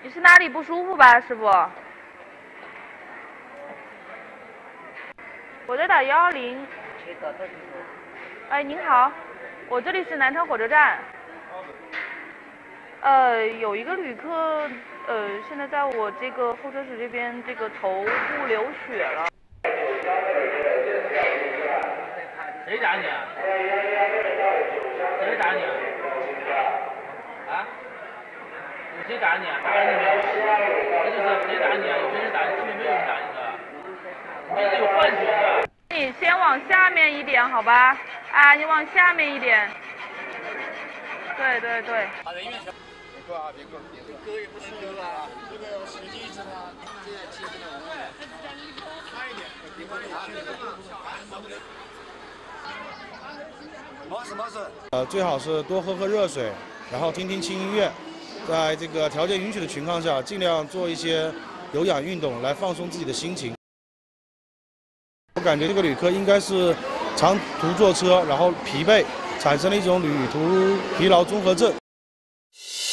你是哪里不舒服吧，师傅？我在打120。哎，您好，我这里是南昌火车站。有一个旅客，现在在我这个候车室这边，这个头部流血了。 谁打你啊？谁打你啊？啊？有谁打你啊？打你没有？这就是谁打你啊？有些人打你，后面没有人打你的，你这是有幻觉的。 你先往下面一点，好吧？啊，你往下面一点。对对对。 把人员全。别割啊！别割！割也不是割啊，这个要实际一直它这样接着的。慢一点，别过去。没事。 最好是多喝热水，然后听轻音乐，在这个条件允许的情况下，尽量做一些有氧运动来放松自己的心情。我感觉这个旅客应该是长途坐车，然后疲惫，产生了一种旅途疲劳综合症。